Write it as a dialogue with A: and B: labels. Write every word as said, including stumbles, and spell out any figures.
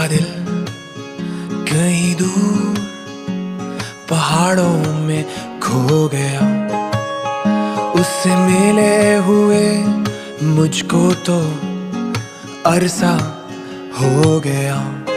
A: दिल कहीं दूर पहाड़ों में खो गया, उससे मिले हुए मुझको तो अरसा हो गया।